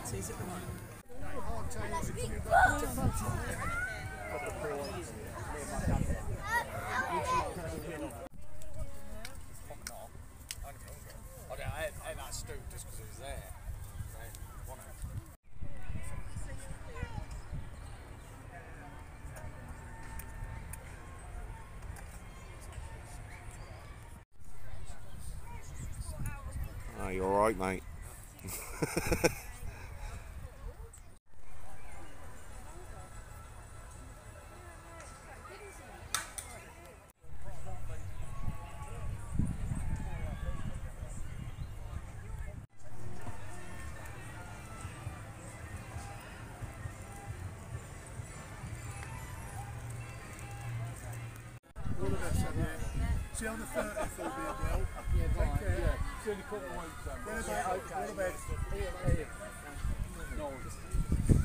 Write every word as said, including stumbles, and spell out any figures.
parties at the moment. I ate that stew just because it was there. Oh, you're alright, mate. All the best, yeah. See you on the thirtieth, will be well. Yeah, right. Take care. Yeah. See you in a couple of weeks. Yeah, okay. All the best. No.